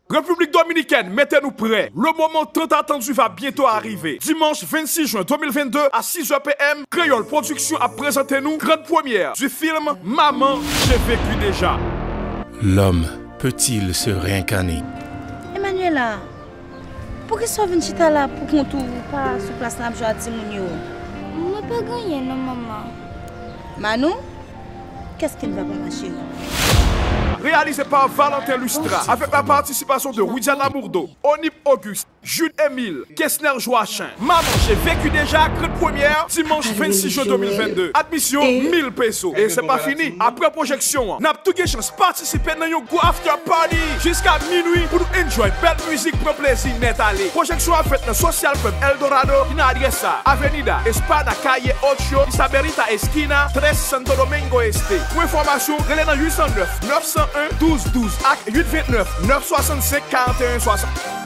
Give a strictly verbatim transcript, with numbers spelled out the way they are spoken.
République Dominicaine, mettez-nous prêts. Le moment tant attendu va bientôt arriver. Dimanche vingt-six juin deux mille vingt-deux à six heures p m, Créole Production a présenté nous grande première du film Maman, j'ai vécu déjà. L'homme peut-il se réincarner? Emmanuela, pour qu'il soit venu chita là pour qu'on tout pas sur place là pour jouer à Mounio? On n'a pas gagné, non, maman. Manou, qu'est-ce qu'il va pas marcher? Réalisé par Valentin Lustra, avec la participation de Widia Lamourdo, Onip Auguste, Jude Emile, Kessner Joachim. Maman, j'ai vécu déjà, grande première, dimanche vingt-six juin deux mille vingt-deux. Admission mille pesos. Et c'est pas fini. Après projection, on a tout chance de participer dans un go after party jusqu'à minuit pour nous enjoy belle musique pour plaisir net aller. Projection a fait dans Social Club Eldorado, in Ariesa, Avenida, Espada, Calle Ocho, Isaberita, Esquina, treize Santo Domingo Este. Pour information, relais dans huit cent neuf, neuf cent un, douze douze, ak huit vingt-neuf, neuf soixante-cinq, quarante et un soixante.